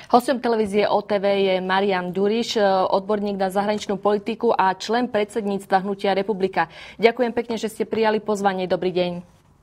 Hosťom televízie OTV je Marian Ďuriš, odborník na zahraničnú politiku a člen predsedníctva Hnutia Republika. Ďakujem pekne, že ste prijali pozvanie. Dobrý deň.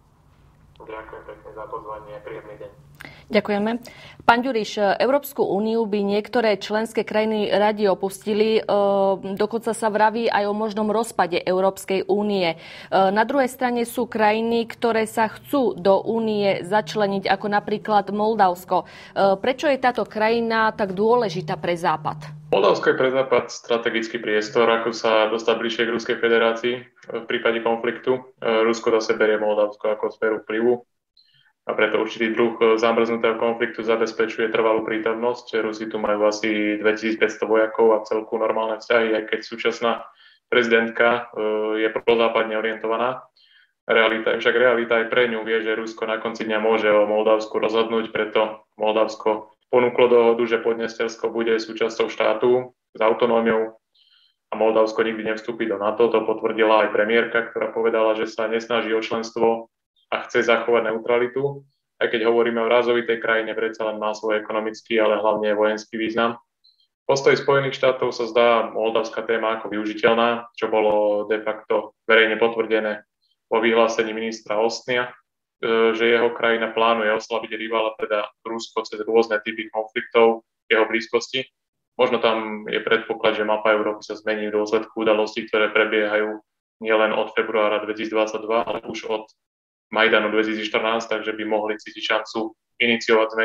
Ďakujem pekne za pozvanie. Príjemný deň. Ďakujeme. Pán Ďuriš, Európsku úniu by niektoré členské krajiny radi opustili, dokonca sa vraví aj o možnom rozpade Európskej únie. Na druhej strane sú krajiny, ktoré sa chcú do únie začleniť, ako napríklad Moldavsko. Prečo je táto krajina tak dôležitá pre Západ? Moldavsko je pre Západ strategický priestor, ako sa dostať bližšie k Ruskej federácii v prípade konfliktu. Rusko zase berie Moldavsko ako sféru vplyvu. A preto určitý druh zamrznutého konfliktu zabezpečuje trvalú prítomnosť. Rusi tu majú asi 2500 vojakov a celku normálne vzťahy, aj keď súčasná prezidentka je prozápadne orientovaná. Realita aj pre ňu vie, že Rusko na konci dňa môže o Moldavsku rozhodnúť, preto Moldavsko ponúklo dohodu, že Podnestersko bude súčasťou štátu s autonómiou a Moldavsko nikdy nevstúpi do NATO. To potvrdila aj premiérka, ktorá povedala, že sa nesnaží o členstvo a chce zachovať neutralitu. Aj keď hovoríme o rázovitej krajine, predsa len má svoj ekonomický, ale hlavne vojenský význam. Postoj Spojených štátov sa zdá moldavská téma ako využiteľná, čo bolo de facto verejne potvrdené vo vyhlásení ministra Ostnia, že jeho krajina plánuje oslabiť rivala, teda Rusko, cez rôzne typy konfliktov v jeho blízkosti. Možno tam je predpoklad, že mapa Európy sa zmení v dôsledku udalostí, ktoré prebiehajú nielen od februára 2022, ale už od Majdanu 2014, takže by mohli cítiť šancu iniciovať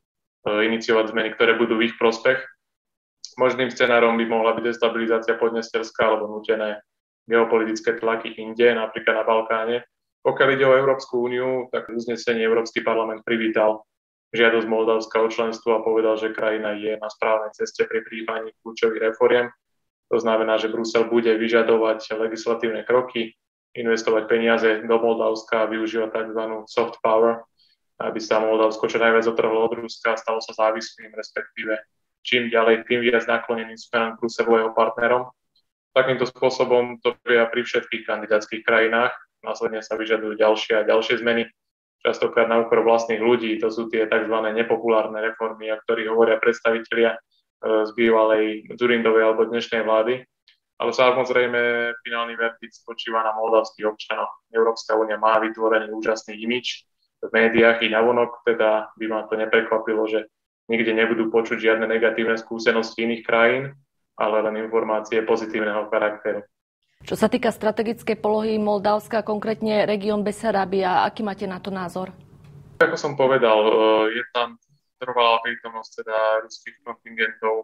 zmeny, ktoré budú v ich prospech. Možným scenárom by mohla byť destabilizácia Podnesterska alebo nútené geopolitické tlaky inde, napríklad na Balkáne. Pokiaľ ide o Európsku úniu, tak v uznesení Európsky parlament privítal žiadosť Moldavska o členstvo a povedal, že krajina je na správnej ceste pri prijímaní kľúčových reforiem. To znamená, že Brusel bude vyžadovať legislatívne kroky, investovať peniaze do Moldavska a využívať tzv. Soft power, aby sa Moldavsko čo najviac otrhlo od Ruska a stalo sa závislým, respektíve čím ďalej, tým viac nakloneným smerom k Bruselu a jeho partnerom. Takýmto spôsobom to vie pri všetkých kandidátskych krajinách. Následne sa vyžadujú ďalšie a ďalšie zmeny, častokrát na úkor vlastných ľudí. To sú tie tzv. Nepopulárne reformy, o ktorých hovoria predstavitelia z bývalej Dzurindovej alebo dnešnej vlády. Ale samozrejme finálny verdikt spočíva na moldavských občanoch. Európska únia má vytvorený úžasný imič v médiách i navonok, teda by ma to neprekvapilo, že nikde nebudú počuť žiadne negatívne skúsenosti iných krajín, ale len informácie pozitívneho charakteru. Čo sa týka strategickej polohy Moldavska, konkrétne región Besarábia, aký máte na to názor? Ako som povedal, je tam trvalá prítomnosť teda ruských kontingentov,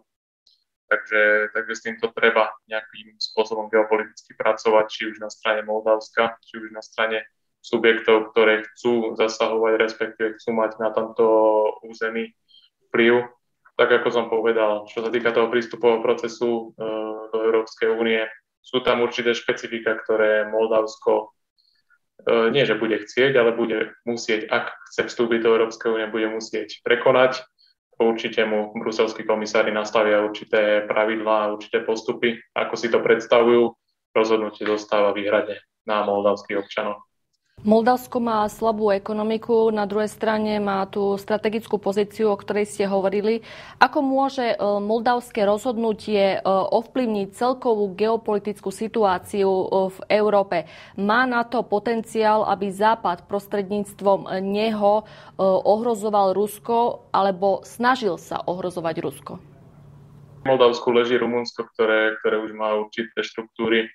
takže s týmto treba nejakým spôsobom geopoliticky pracovať, či už na strane Moldavska, či už na strane subjektov, ktoré chcú zasahovať, respektíve chcú mať na tomto území vplyv. Tak ako som povedal, čo sa týka toho prístupového procesu do Európskej únie, sú tam určité špecifika, ktoré Moldavsko nie, že bude chcieť, ale bude musieť, ak chce vstúpiť do Európskej únie, bude musieť prekonať. Určite mu bruselskí komisári nastavia určité pravidlá, určité postupy, ako si to predstavujú. Rozhodnutie zostáva výhradne na moldavských občanoch. Moldavsko má slabú ekonomiku, na druhej strane má tú strategickú pozíciu, o ktorej ste hovorili. Ako môže moldavské rozhodnutie ovplyvniť celkovú geopolitickú situáciu v Európe? Má na to potenciál, aby Západ prostredníctvom neho ohrozoval Rusko alebo snažil sa ohrozovať Rusko? V Moldavsku leží Rumunsko, ktoré už má určité štruktúry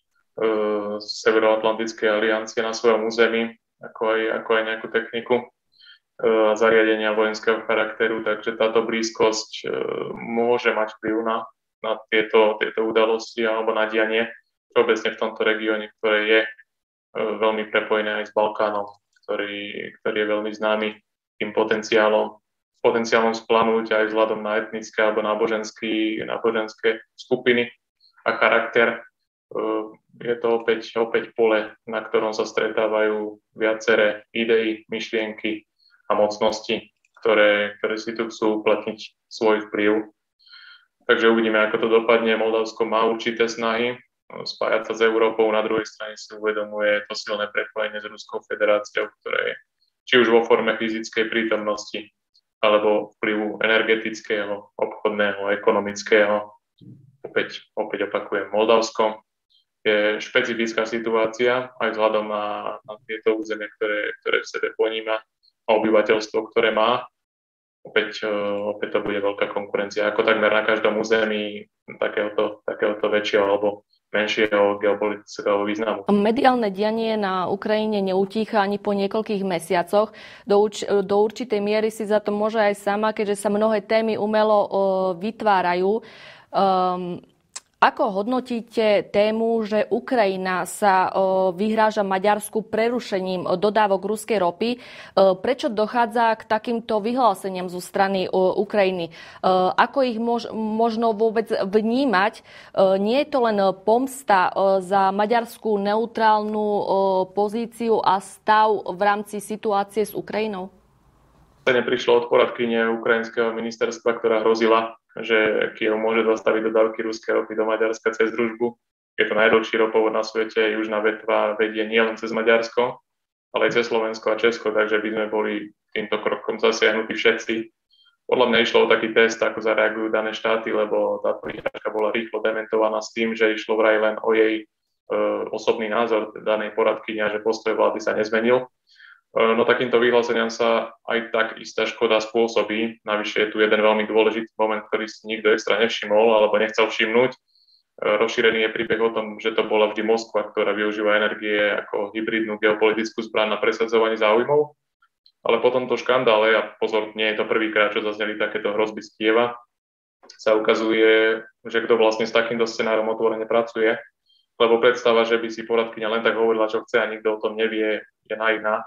Severoatlantickej aliancie na svojom území, ako aj nejakú techniku a zariadenia vojenského charakteru, takže táto blízkosť môže mať vplyv na tieto udalosti alebo na dianie obecne v tomto regióne, ktoré je veľmi prepojené aj s Balkánom, ktorý je veľmi známy tým potenciálom splanúť aj vzhľadom na etnické alebo náboženské skupiny a charakter. Je to opäť pole, na ktorom sa stretávajú viaceré idei, myšlienky a mocnosti, ktoré si tu chcú uplatniť svoj vplyv. Takže uvidíme, ako to dopadne. Moldavsko má určité snahy spájať sa s Európou, na druhej strane si uvedomuje to silné prepojenie s Ruskou federáciou, ktoré je či už vo forme fyzickej prítomnosti alebo vplyvu energetického, obchodného, ekonomického. Opäť opakujem, Moldavsko je špecifická situácia aj vzhľadom na tieto územie, ktoré v sebe poníma a obyvateľstvo, ktoré má. Opäť to bude veľká konkurencia, ako takmer na každom území takéhoto väčšieho alebo menšieho geopolitického významu. Mediálne dianie na Ukrajine neutícha ani po niekoľkých mesiacoch. Do určitej miery si za to môže aj sama, keďže sa mnohé témy umelo vytvárajú. Ako hodnotíte tému, že Ukrajina sa vyhráža Maďarsku prerušením dodávok ruskej ropy? Prečo dochádza k takýmto vyhláseniam zo strany Ukrajiny? Ako ich možno vôbec vnímať? Nie je to len pomsta za maďarskú neutrálnu pozíciu a stav v rámci situácie s Ukrajinou? Neprišlo od poradkyne ukrajinského ministerstva, ktorá hrozila, že Kyjev môže zastaviť dodávky ruskej ropy do Maďarska cez Družbu. Je to najdlhší ropovod na svete, južná vetva vedie nielen cez Maďarsko, ale aj cez Slovensko a Česko, takže by sme boli týmto krokom zasiahnutí všetci. Podľa mňa išlo o taký test, ako zareagujú dané štáty, lebo táto vyhrážka bola rýchlo dementovaná s tým, že išlo vraj len o jej osobný názor danej poradkyne a že postoj vlády sa nezmenil. No takýmto vyhláseniam sa aj tak istá škoda spôsobí. Navyše je tu jeden veľmi dôležitý moment, ktorý si nikto extra nevšimol alebo nechcel všimnúť. Rozšírený je príbeh o tom, že to bola vždy Moskva, ktorá využíva energie ako hybridnú geopolitickú zbraň na presadzovanie záujmov. Ale po tomto škandále, a pozor, nie je to prvýkrát, čo zazneli takéto hrozby z Kyjeva, sa ukazuje, že kto vlastne s takýmto scenárom otvorene pracuje. Lebo predstava, že by si poradkyňa len tak hovorila, čo chce a nikto o tom nevie, je naivná.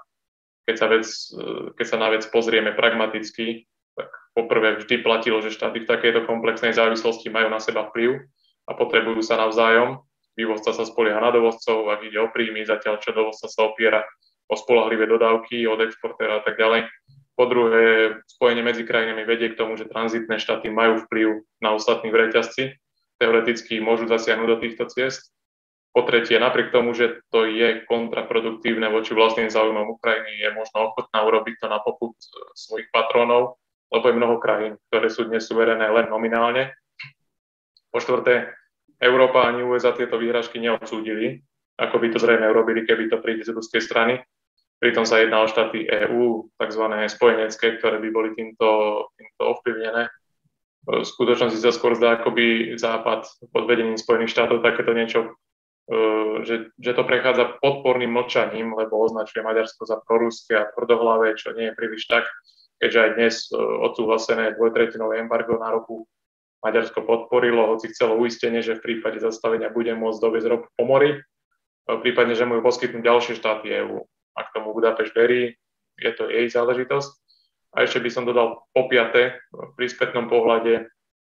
Keď sa na vec pozrieme pragmaticky, tak poprvé vždy platilo, že štáty v takejto komplexnej závislosti majú na seba vplyv a potrebujú sa navzájom. Vývozca sa spolieha na dovozcov, ak ide o príjmy, zatiaľ čo dovozca sa opiera o spoľahlivé dodávky od exportéra a tak ďalej. Po druhé, spojenie medzi krajinami vedie k tomu, že tranzitné štáty majú vplyv na ostatných v reťazci. Teoreticky môžu zasiahnuť do týchto ciest. Po tretie, napriek tomu, že to je kontraproduktívne voči vlastným záujmom Ukrajiny, je možno ochotná urobiť to na popud svojich patrónov, lebo je mnoho krajín, ktoré sú dnes suverené len nominálne. Po štvrté, Európa ani USA tieto výhražky neodsúdili, ako by to zrejme urobili, keby to príde z ruskej strany. Pritom sa jedná o štáty EÚ, takzvané spojenecké, ktoré by boli týmto ovplyvnené. V skutočnosti sa skôr zdá, ako by Západ pod vedením Spojených štátov takéto niečo že to prechádza podporným mlčaním, lebo označuje Maďarsko za proruské a tvrdohlavé, čo nie je príliš tak, keďže aj dnes odsúhlasené dvojtretinové embargo na ropu Maďarsko podporilo, hoci chcelo uistenie, že v prípade zastavenia bude môcť doviezť ropu po mori, prípadne, že mu ju poskytnú ďalšie štáty EÚ. Ak tomu Budapešť verí, je to jej záležitosť. A ešte by som dodal po piate, pri spätnom pohľade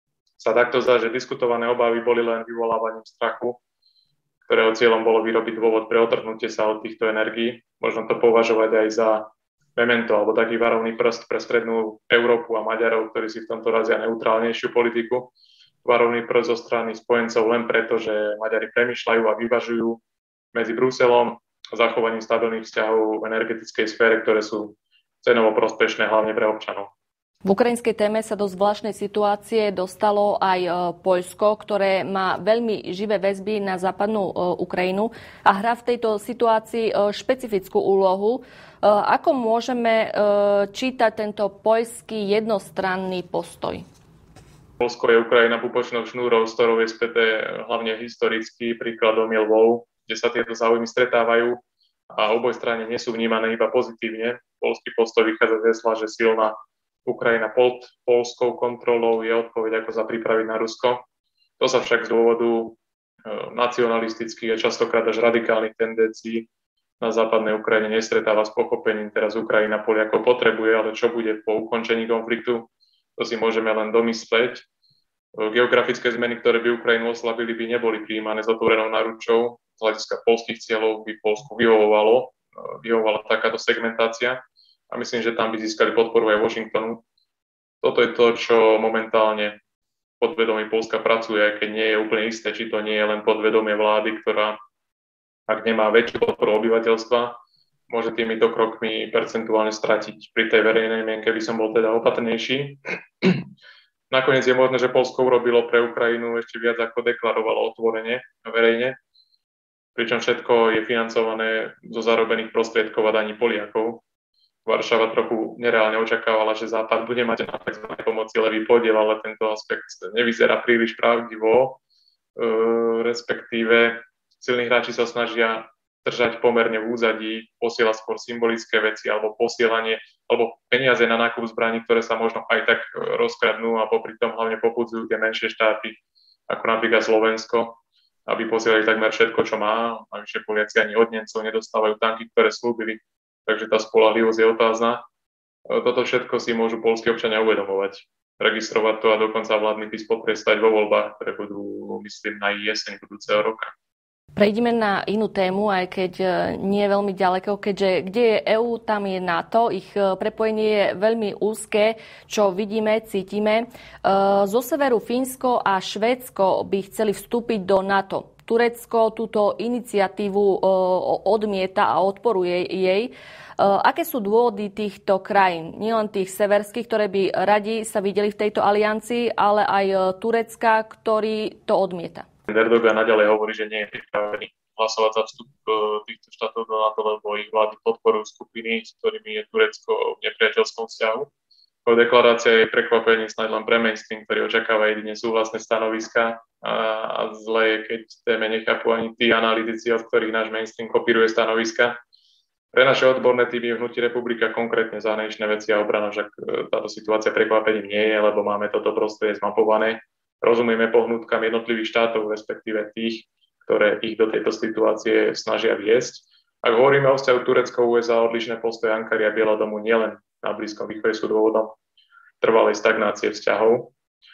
sa takto zdá, že diskutované obavy boli len vyvolávaním strachu, ktorého cieľom bolo vyrobiť dôvod pre otrhnutie sa od týchto energií. Možno to považovať aj za memento alebo taký varovný prst pre strednú Európu a Maďarov, ktorí si v tomto razia neutrálnejšiu politiku. Varovný prst zo strany spojencov len preto, že Maďari premýšľajú a vyvažujú medzi Bruselom a zachovaním stabilných vzťahov v energetickej sfére, ktoré sú cenovo prospešné hlavne pre občanov. V ukrajinskej téme sa do zvláštnej situácie dostalo aj Poľsko, ktoré má veľmi živé väzby na západnú Ukrajinu a hrá v tejto situácii špecifickú úlohu. Ako môžeme čítať tento poľský jednostranný postoj? Poľsko je Ukrajina pupočnou šnúrou, s ktorou je späté hlavne historicky. Príkladom je Lvov, kde sa tieto záujmy stretávajú a oboj strany nie sú vnímané iba pozitívne. Poľský postoj vychádza z hesla, že silná Ukrajina pod poľskou kontrolou je odpoveď, ako sa pripraviť na Rusko. To sa však z dôvodu nacionalistických a častokrát až radikálnych tendencií na západnej Ukrajine nestretáva s pochopením. Teraz Ukrajina Poliakov potrebuje, ale čo bude po ukončení konfliktu, to si môžeme len domysleť. Geografické zmeny, ktoré by Ukrajinu oslabili, by neboli prijímané s otvorenou náručou. Z hľadiska poľských cieľov by Poľsku vyhovovala takáto segmentácia. A myslím, že tam by získali podporu aj Washingtonu. Toto je to, čo momentálne podvedomie Poľska pracuje, aj keď nie je úplne isté, či to nie je len podvedomie vlády, ktorá, ak nemá väčšiu podporu obyvateľstva, môže týmito krokmi percentuálne stratiť. Pri tej verejnej mienke by som bol teda opatrnejší. Nakoniec je možné, že Poľsko urobilo pre Ukrajinu ešte viac, ako deklarovalo otvorene a verejne, pričom všetko je financované zo zarobených prostriedkov a daní Poliakov. Varšava trochu nereálne očakávala, že Západ bude mať na tzv. Pomoci levý podiel, ale tento aspekt nevyzerá príliš pravdivo, respektíve silní hráči sa snažia držať pomerne v úzadí, posielať skôr symbolické veci alebo posielanie, alebo peniaze na nákup zbraní, ktoré sa možno aj tak rozkradnú a popri tom hlavne popudzujú tie menšie štáty, ako napríklad Slovensko, aby posielali takmer všetko, čo má. Navyše Poliaci ani od Nemcov nedostávajú tanky, ktoré slúbili, takže tá spoľahlivosť je otázna. Toto všetko si môžu poľskí občania uvedomovať, registrovať to a dokonca vládny PiS potrestať vo voľbách, ktoré budú, myslím, na jeseň budúceho roka. Prejdime na inú tému, aj keď nie je veľmi ďaleko, keďže kde je EÚ, tam je NATO. Ich prepojenie je veľmi úzke, čo vidíme, cítime. Zo severu Fínsko a Švédsko by chceli vstúpiť do NATO. Turecko túto iniciatívu odmieta a odporuje jej. Aké sú dôvody týchto krajín? Nielen tých severských, ktoré by radi sa videli v tejto aliancii, ale aj Turecka, ktorý to odmieta. Erdogan naďalej hovorí, že nie je pripravený hlasovať za vstup týchto štátov do NATO, lebo ich vlády podporujú skupiny, s ktorými je Turecko v nepriateľskom vzťahu. Deklarácia je prekvapenie snáď len pre mainstream, ktorý očakáva jedine súhlasné stanoviska a zle je, keď téme nechápu ani tí analytici, od ktorých náš mainstream kopíruje stanoviska. Pre naše odborné týmy v Hnutí Republika, konkrétne zahraničné veci a obrana, však táto situácia prekvapením nie je, lebo máme toto prostredie zmapované. Rozumieme pohnutkám jednotlivých štátov, respektíve tých, ktoré ich do tejto situácie snažia viesť. Ak hovoríme o vzťahu Turecko-USA, odlišné postoje Ankary a Bieleho domu nielen na Blízkom východe sú dôvodom trvalej stagnácie vzťahov.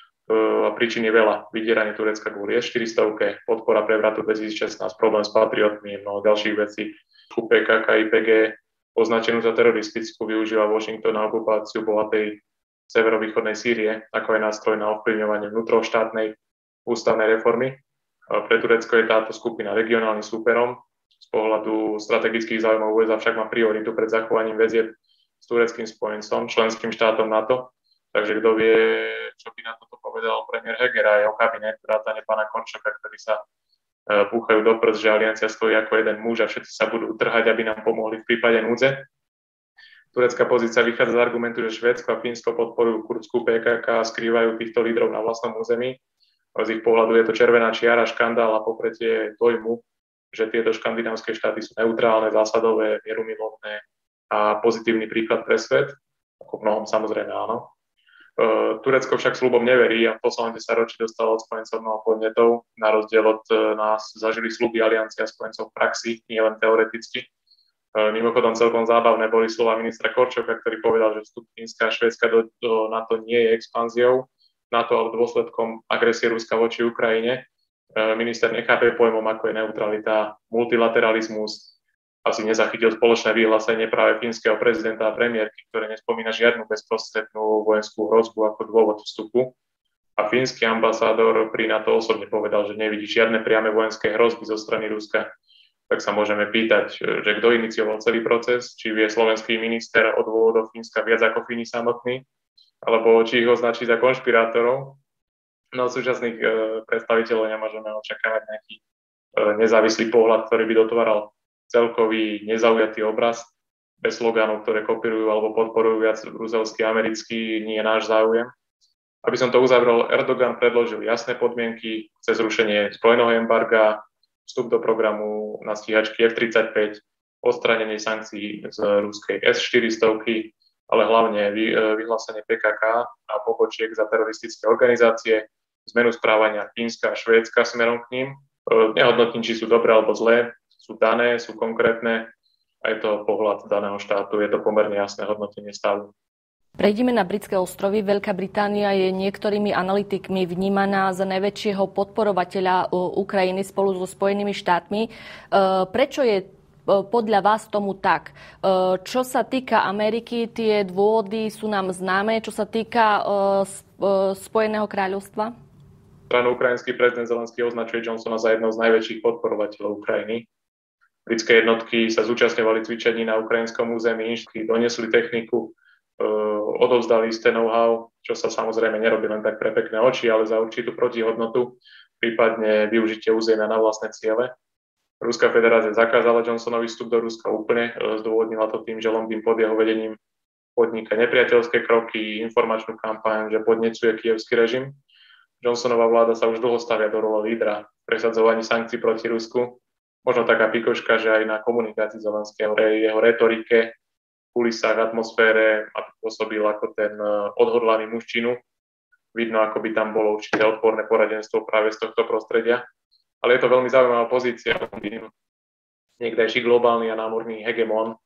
A príčin je veľa. Vydieranie Turecka kvôli S-400, podpora prevratu 2016, problém s patriotmi, mnoho ďalších vecí. PKK, IPG, označenú za teroristickú, využíva Washington na okupáciu bohatej severovýchodnej Sýrie, ako aj nástroj na ovplyvňovanie vnútroštátnej ústavnej reformy. Pre Turecko je táto skupina regionálnym súperom. Z pohľadu strategických záujmov USA však má prioritu pred zachovaním väzieb s tureckým spojencom, členským štátom NATO. Takže kto vie, čo by na toto povedal premiér Heger a jeho kabinet, vrátane pána Korčoka, ktorí sa púchajú do prst, že aliancia stojí ako jeden muž a všetci sa budú trhať, aby nám pomohli v prípade núdze. Turecká pozícia vychádza z argumentu, že Švédsko a Fínsko podporujú kurdskú PKK a skrývajú týchto lídrov na vlastnom území. Z ich pohľadu je to červená čiara, škandál a popretie dojmu, že tieto škandinávske štáty sú neutrálne, zásadové, mierumilovné a pozitívny príklad pre svet, ako mnohom samozrejme áno. Turecko však sľubom neverí a v poslednom 10 ročí dostalo od spojencov mnoho podnetov. Na rozdiel od nás zažili sľuby aliancia spojencov v praxi, nie len teoreticky. Mimochodom celkom zábavné boli slova ministra Korčoka, ktorý povedal, že vstup Fínska a Švédska do NATO nie je expanziou NATO, ale dôsledkom agresie Ruska voči Ukrajine. Minister nechápe pojmom, ako je neutralita, multilateralizmus, asi nezachytil spoločné vyhlásenie práve fínskeho prezidenta a premiérky, ktoré nespomína žiadnu bezprostrednú vojenskú hrozbu ako dôvod vstupu. A fínsky ambasádor pri NATO osobne povedal, že nevidí žiadne priame vojenské hrozby zo strany Ruska. Tak sa môžeme pýtať, že kto inicioval celý proces, či vie slovenský minister o dôvodoch Fínska viac ako Fíni samotní, alebo či ich označí za konšpirátorov. No od súčasných predstaviteľov nemôžeme očakávať nejaký nezávislý pohľad, ktorý by dotváral celkový nezaujatý obraz, bez slogánov, ktoré kopírujú alebo podporujú viac bruselský, americký, nie je náš záujem. Aby som to uzavrel, Erdogan predložil jasné podmienky, chce zrušenie zbrojného embarga, vstup do programu na stíhačky F-35, odstránenie sankcií z ruskej S-400, ale hlavne vyhlásenie PKK a pobočiek za teroristické organizácie, zmenu správania Fínska a Švédska smerom k ním. Nehodnotím, či sú dobré alebo zlé, sú dané, sú konkrétne a je to pohľad daného štátu, je to pomerne jasné hodnotenie stavu. Prejdime na Britské ostrovy. Veľká Británia je niektorými analytikmi vnímaná za najväčšieho podporovateľa Ukrajiny spolu so Spojenými štátmi. Prečo je podľa vás tomu tak? Čo sa týka Ameriky, tie dôvody sú nám známe. Čo sa týka Spojeného kráľovstva? Ukrajinský prezident Zelenský označuje Johnsona za jedného z najväčších podporovateľov Ukrajiny. Britské jednotky sa zúčastňovali cvičení na ukrajinskom území, doniesli techniku, odovzdali isté know-how, čo sa samozrejme nerobí len tak pre pekné oči, ale za určitú protihodnotu, prípadne využitie územia na vlastné ciele. Ruská federácia zakázala Johnsonovi vstup do Ruska úplne, zdôvodnila to tým, že Londýn pod jeho vedením podniká nepriateľské kroky, informačnú kampaň, že podnecuje kievský režim. Johnsonová vláda sa už dlho stavia do role lídra v presadzovaní sankcií proti Rusku. Možno taká pikoška, že aj na komunikácii Zelenského, jeho retorike, kulisách, atmosfére a pôsobil ako ten odhodlaný muž činu. Vidno, ako by tam bolo určité odporné poradenstvo práve z tohto prostredia. Ale je to veľmi zaujímavá pozícia. Niekdajší globálny a námorný hegemon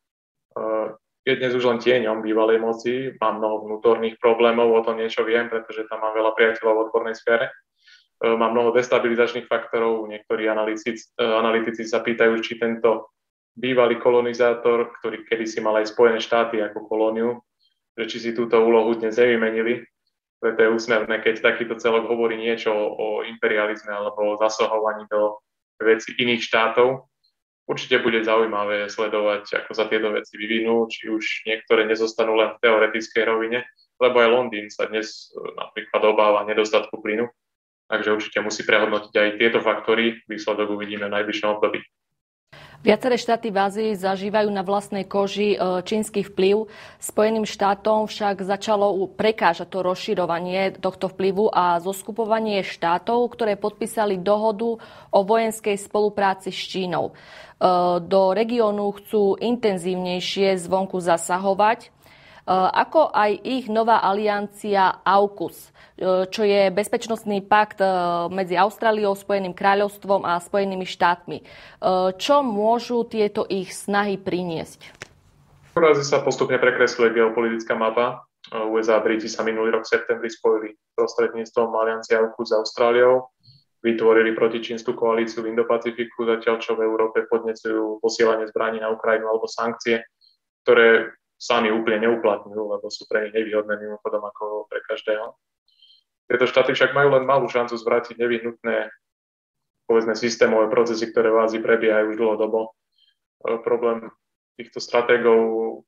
je dnes už len tieňom bývalej moci. Mám mnoho vnútorných problémov, o tom niečo viem, pretože tam mám veľa priateľov v odbornej sfére. Mám mnoho destabilizačných faktorov. Niektorí analytici sa pýtajú, či tento bývalý kolonizátor, ktorý kedysi mal aj Spojené štáty ako kolóniu, že či si túto úlohu dnes nevymenili. Preto je úsmevné, keď takýto celok hovorí niečo o imperializme alebo o zasahovaní do vecí iných štátov. Určite bude zaujímavé sledovať, ako sa tieto veci vyvinú, či už niektoré nezostanú len v teoretickej rovine, lebo aj Londýn sa dnes napríklad obáva nedostatku plynu, takže určite musí prehodnotiť aj tieto faktory. Výsledok uvidíme v najbližšom období. Viaceré štáty v Ázii zažívajú na vlastnej koži čínsky vplyv. Spojeným štátom však začalo prekážať to rozširovanie tohto vplyvu a zoskupovanie štátov, ktoré podpísali dohodu o vojenskej spolupráci s Čínou. Do regiónu chcú intenzívnejšie zvonku zasahovať, ako aj ich nová aliancia AUKUS, čo je bezpečnostný pakt medzi Austráliou, Spojeným kráľovstvom a Spojenými štátmi. Čo môžu tieto ich snahy priniesť? V Ázii sa postupne prekresluje geopolitická mapa. USA a Briti sa minulý rok v septembri spojili prostredníctvom aliancie AUKUS s Austráliou. Vytvorili protičínsku koalíciu v Indo-Pacifiku, zatiaľ čo v Európe podnecujú posielanie zbraní na Ukrajinu alebo sankcie, ktoré sami úplne neuplatňujú, lebo sú pre nich nevýhodné mimochodom ako pre každého. Tieto štáty však majú len malú šancu zvrátiť nevyhnutné, povedzme, systémové procesy, ktoré v Ázii prebiehajú už dlhodobo. Problém týchto stratégov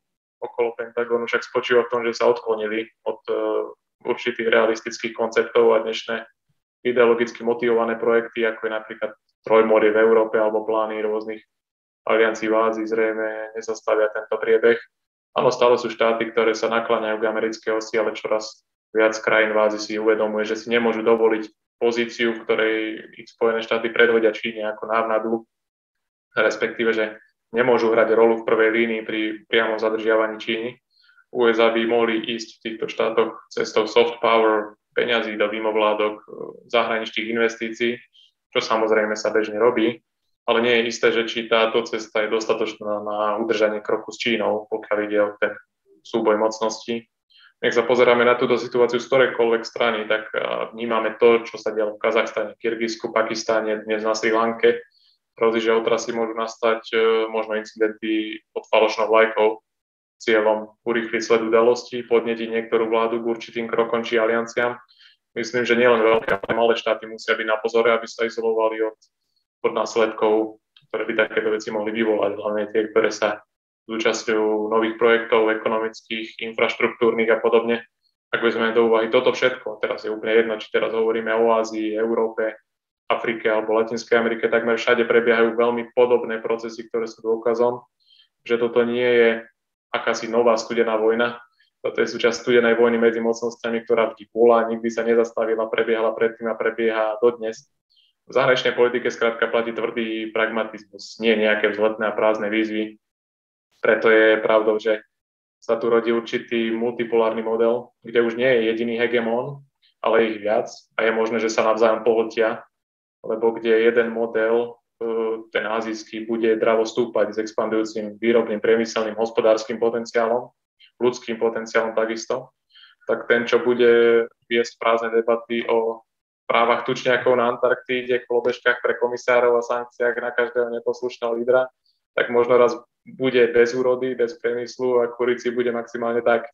okolo Pentagonu však spočíva v tom, že sa odklonili od určitých realistických konceptov a dnešné ideologicky motivované projekty, ako je napríklad Trojmorie v Európe alebo plány rôznych aliancií v Ázii, zrejme nezastavia tento priebeh. Áno, stále sú štáty, ktoré sa nakláňajú k americkej osi, ale čoraz viac krajín v Ázii si uvedomuje, že si nemôžu dovoliť pozíciu, v ktorej ich Spojené štáty predhodia Číne ako návnadu, respektíve, že nemôžu hrať rolu v prvej línii pri priamom zadržiavaní Číny. USA by mohli ísť v týchto štátoch cestou soft power, peňazí do mimovládok, zahraničných investícií, čo samozrejme sa bežne robí, ale nie je isté, že či táto cesta je dostatočná na udržanie kroku s Čínou, pokiaľ ide o ten súboj mocností. Nech sa pozeráme na túto situáciu z ktorejkoľvek strany, tak vnímame to, čo sa dialo v Kazachstane, Kyrgyzsku, Pakistáne, dnes na Sri Lanke. Hrozí, že otrasy môžu nastať, možno incidenty pod falošnou vlajkou, cieľom urýchliť sled udalostí, podnetiť niektorú vládu k určitým krokom či alianciám. Myslím, že nielen veľké, ale malé štáty musia byť na pozore, aby sa izolovali od následkov, ktoré by takéto veci mohli vyvolať, hlavne tie, ktoré sa zúčastňujú nových projektov ekonomických, infraštruktúrnych a podobne. Ak vezmeme do úvahy toto všetko, teraz je úplne jedno, či teraz hovoríme o Ázii, Európe, Afrike alebo Latinskej Amerike, takmer všade prebiehajú veľmi podobné procesy, ktoré sú dôkazom, že toto nie je akási nová studená vojna. Toto je súčasť studenej vojny medzi mocnosťami, ktorá vždy bola, nikdy sa nezastavila, prebiehala predtým a prebieha dodnes. V zahraničnej politike skrátka platí tvrdý pragmatizmus, nie nejaké vzletné a prázdne výzvy. Preto je pravdou, že sa tu rodí určitý multipolárny model, kde už nie je jediný hegemón, ale ich viac a je možné, že sa navzájom pohltia, lebo kde jeden model, ten azijský, bude dravo stúpať s expandujúcim výrobným, priemyselným, hospodárskym potenciálom, ľudským potenciálom takisto, tak ten, čo bude viesť prázdne debaty o právach tučniakov na Antarktíde, kolobežkách pre komisárov a sankciách na každého neposlušného lídra, tak možno raz bude bez úrody, bez priemyslu a kurici bude maximálne tak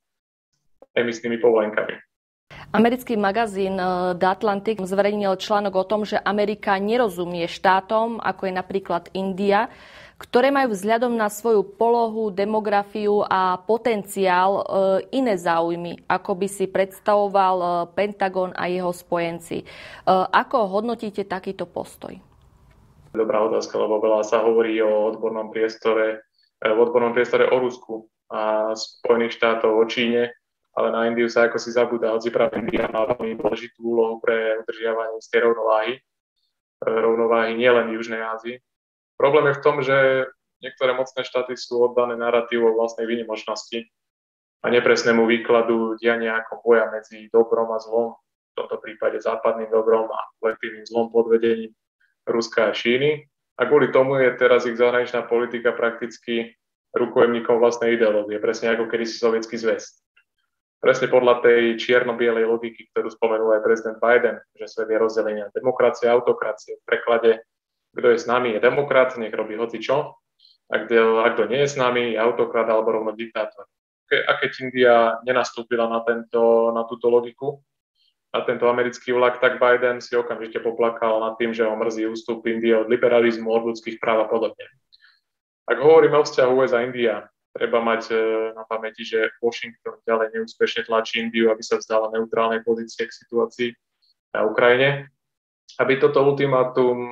emisnými povolenkami. Americký magazín The Atlantic zverejnil článok o tom, že Amerika nerozumie štátom, ako je napríklad India, ktoré majú vzhľadom na svoju polohu, demografiu a potenciál iné záujmy, ako by si predstavoval Pentagon a jeho spojenci. Ako hodnotíte takýto postoj? Dobrá otázka, lebo veľa sa hovorí o odbornom priestore o Rusku a Spojených štátov, o Číne, ale na Indiu sa ako si zabúda, hoci práve India má veľmi dôležitú úlohu pre udržiavanie z tej rovnováhy nielen v Južnej Ázii. Problém je v tom, že niektoré mocné štáty sú oddané narratívu o vlastnej výnimočnosti a nepresnému výkladu diania ako boja medzi dobrom a zlom, v tomto prípade západným dobrom a kolektívnym zlom pod vedením Ruska a Číny. A kvôli tomu je teraz ich zahraničná politika prakticky rukojemníkom vlastnej ideológie, presne ako kedysi Sovietsky zväz. Presne podľa tej čierno-bielej logiky, ktorú spomenul aj prezident Biden, že svet je rozdelený na demokracie a autokracie. V preklade, kto je s nami, je demokrat, nech robí hocičo, a kto nie je s nami, je autokrat alebo rovno diktátor. A keď India nenastúpila na túto logiku, na tento americký vlak, tak Biden si okamžite poplakal nad tým, že ho mrzí ústup Indie od liberalizmu, od ľudských práv a podobne. Ak hovoríme o vzťahu USA-India, treba mať na pamäti, že Washington ďalej neúspešne tlačí Indiu, aby sa vzdala neutrálnej pozície k situácii na Ukrajine. Aby toto ultimátum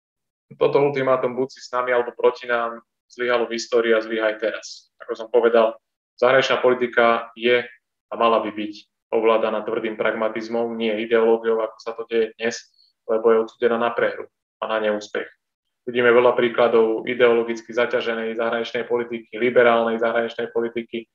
buď si s nami alebo proti nám zlyhalo v histórii a zlyha aj teraz. Ako som povedal, zahraničná politika je a mala by byť ovládaná tvrdým pragmatizmom, nie ideológiou, ako sa to deje dnes, lebo je odsúdená na prehru a na neúspech. Vidíme veľa príkladov ideologicky zaťaženej zahraničnej politiky, liberálnej zahraničnej politiky.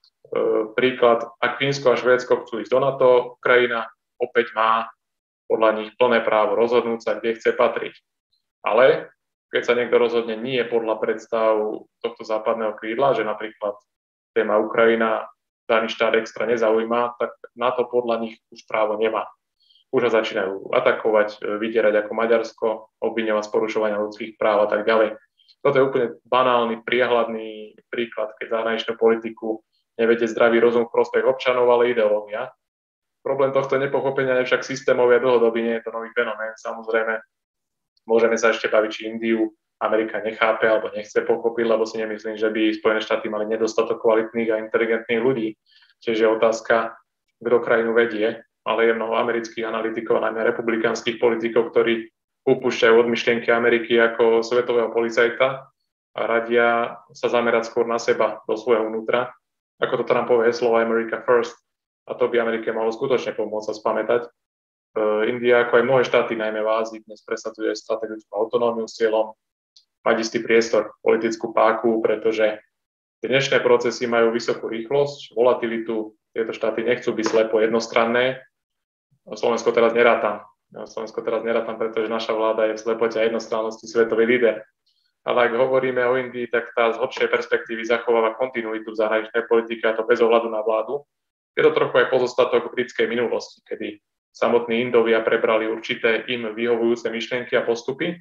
Príklad, ak Fínsko a Švédsko chcú ísť do NATO, Ukrajina opäť má podľa nich plné právo rozhodnúť sa, kde chce patriť. Ale keď sa niekto rozhodne nie podľa predstav tohto západného krídla, že napríklad téma Ukrajina daný štát extra nezaujíma, tak na to podľa nich už právo nemá. Už ho začínajú atakovať, vydierať ako Maďarsko, obviňovať z porušovania ľudských práv a tak ďalej. Toto je úplne banálny, priehľadný príklad, keď zahraničnú politiku nevedie zdravý rozum v prospech občanov, ale ideológia. Problém tohto nepochopenia je však systémový a dlhodobý, nie je to nový fenomén. Samozrejme, môžeme sa ešte baviť, či Indiu Amerika nechápe alebo nechce pochopiť, lebo si nemyslím, že by Spojené štáty mali nedostatok kvalitných a inteligentných ľudí. Čiže je otázka, kto krajinu vedie, ale je mnoho amerických analytikov, najmä republikánskych politikov, ktorí upúšťajú od myšlienky Ameriky ako svetového policajta a radia sa zamerať skôr na seba, do svojho vnútra. Ako to Trumpové heslo America First, a to by Amerike malo skutočne pomôcť sa spamätať. India, ako aj mnohé štáty, najmä v Ázii, dnes presadzuje strategickú autonómiu s cieľom mať istý priestor, politickú páku, pretože dnešné procesy majú vysokú rýchlosť, volatilitu, tieto štáty nechcú byť slepo jednostranné. Slovensko teraz nerátam, pretože naša vláda je v slepote a jednostrannosti svetový líder. Ale ak hovoríme o Indii, tak tá z hlbšej perspektívy zachováva kontinuitu v zahraničnej politike, a to bez ohľadu na vládu. Je to trochu aj pozostatok britskej minulosti, kedy samotní Indovia prebrali určité im vyhovujúce myšlienky a postupy.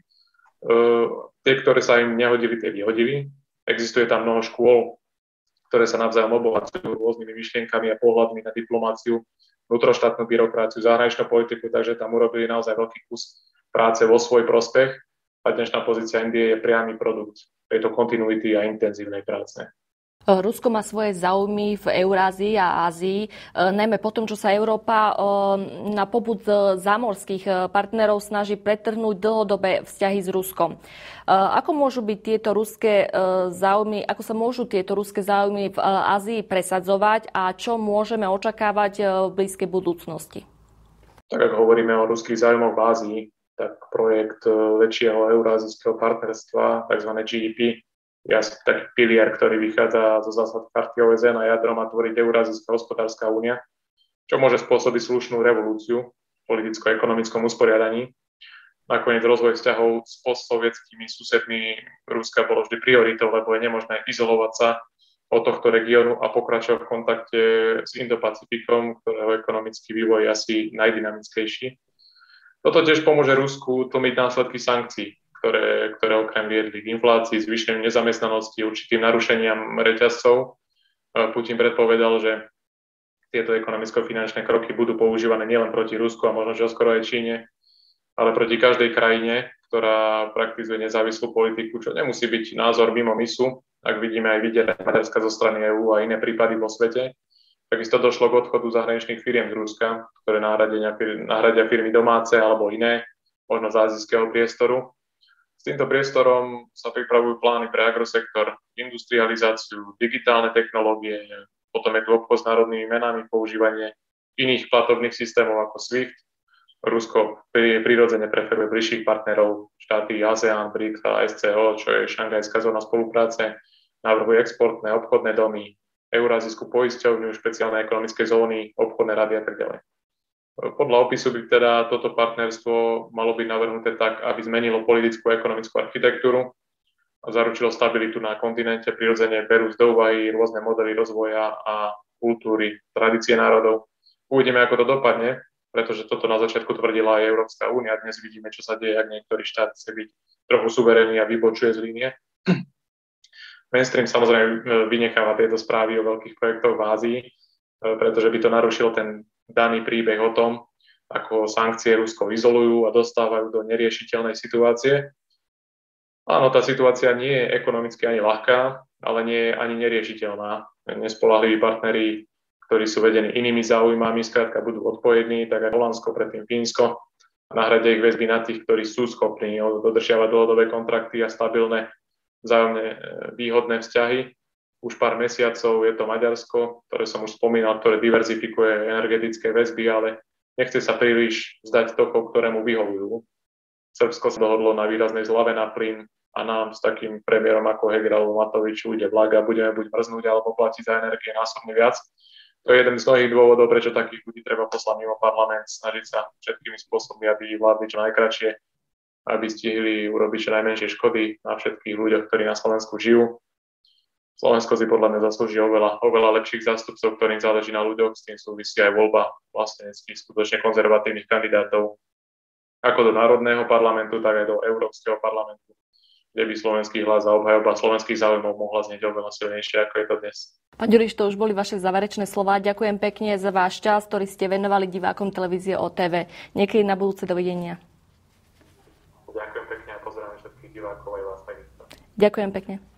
Tie, ktoré sa im nehodili, tie vyhodili. Existuje tam mnoho škôl, ktoré sa navzájom obohacujú rôznymi myšlienkami a pohľadmi na diplomáciu, vnútroštátnu byrokraciu, zahraničnú politiku, takže tam urobili naozaj veľký kus práce vo svoj prospech a dnešná pozícia Indie je priamy produkt tejto kontinuity a intenzívnej práce. Rusko má svoje záujmy v Eurázii a Ázii, najmä po tom, čo sa Európa na popud zámorských partnerov snaží pretrhnúť dlhodobé vzťahy s Ruskom. Ako môžu byť tieto ruské záujmy, ako sa môžu tieto ruské záujmy v Ázii presadzovať a čo môžeme očakávať v blízkej budúcnosti? Tak ak hovoríme o ruských záujmoch v Ázii, tak projekt väčšieho eurázijského partnerstva, tzv. GEP, je asi taký pilier, ktorý vychádza zo zásad Charty OSN a jadrom má tvoriť Eurázijská hospodárska únia, čo môže spôsobiť slušnú revolúciu v politicko-ekonomickom usporiadaní. Nakoniec rozvoj vzťahov s postsovietskými susedmi Ruska bolo vždy prioritou, lebo je nemožné izolovať sa od tohto regiónu a pokračovať v kontakte s Indo-Pacifikom, ktorého ekonomický vývoj je asi najdynamickejší. Toto tiež pomôže Rusku tlmiť následky sankcií, ktoré okrem viedli k inflácii, zvýšeniu nezamestnanosti, určitým narušeniam reťazcov. Putin predpovedal, že tieto ekonomicko-finančné kroky budú používané nielen proti Rusku a možno čoskoro aj Číne, ale proti každej krajine, ktorá praktizuje nezávislú politiku, čo nemusí byť názor mimo misu, ak vidíme aj videá Maďarska zo strany EÚ a iné prípady vo svete. Takisto došlo k odchodu zahraničných firiem z Ruska, ktoré nahradia firmy domáce alebo iné, možno z azijského priestoru. S týmto priestorom sa pripravujú plány pre agrosektor, industrializáciu, digitálne technológie, potom je tu obchod s národnými menami, používanie iných platobných systémov ako SWIFT. Rusko prirodzene preferuje bližších partnerov, štáty ASEAN, BRICS a SCO, čo je Šanghajská zóna spolupráce, navrhuje exportné, obchodné domy, Eurázijskú poisťovňu, špeciálne ekonomické zóny, obchodné rady a tak ďalej. Podľa opisu by teda toto partnerstvo malo byť navrhnuté tak, aby zmenilo politickú a ekonomickú architektúru a zaručilo stabilitu na kontinente, prirodzene berú z do úvahy rôzne modely rozvoja a kultúry, tradície národov. Uvidíme, ako to dopadne, pretože toto na začiatku tvrdila aj Európska únia. Dnes vidíme, čo sa deje, ak niektorý štát chce byť trochu suverénny a vybočuje z línie. Mainstream samozrejme vynecháva tieto správy o veľkých projektoch v Ázii, pretože by to narušil ten daný príbeh o tom, ako sankcie Rusko izolujú a dostávajú do neriešiteľnej situácie. Áno, tá situácia nie je ekonomicky ani ľahká, ale nie je ani neriešiteľná. Nespoľahliví partneri, ktorí sú vedení inými záujmami, skrátka budú odpojední, tak aj Holandsko, predtým Fínsko, a nahradia ich väzby na tých, ktorí sú schopní dodržiavať dlhodobé kontrakty a stabilné, vzájomne výhodné vzťahy. Už pár mesiacov je to Maďarsko, ktoré som už spomínal, ktoré diverzifikuje energetické väzby, ale nechce sa príliš vzdať tokov, ktorému vyhovujú. Srbsko sa dohodlo na výraznej zlave na plyn a nám s takým premiérom ako Heger alebo Matovič ujde vlak a budeme buď mrznúť alebo platiť za energie násobne viac. To je jeden z mnohých dôvodov, prečo takých ľudí treba poslať mimo parlament, snažiť sa všetkými spôsobmi, aby vládli čo najkratšie, aby stihli urobiť čo najmenšie škody na všetkých ľuďoch, ktorí na Slovensku žijú. Slovensko si podľa mňa zaslúži oveľa lepších zástupcov, ktorým záleží na ľuďoch, s tým súvisí aj voľba vlasteneckých, skutočne konzervatívnych kandidátov, ako do Národného parlamentu, tak aj do Európskeho parlamentu, kde by slovenský hlas a obhajoba slovenských záujmov mohla znieť oveľa silnejšie, ako je to dnes. Pán Ďuriš, to už boli vaše záverečné slová. Ďakujem pekne za váš čas, ktorý ste venovali divákom televízie OTV. Niekedy na budúce, dovidenia. Ďakujem pekne a pozdravím všetkých divákov aj vás takisto. Ďakujem pekne.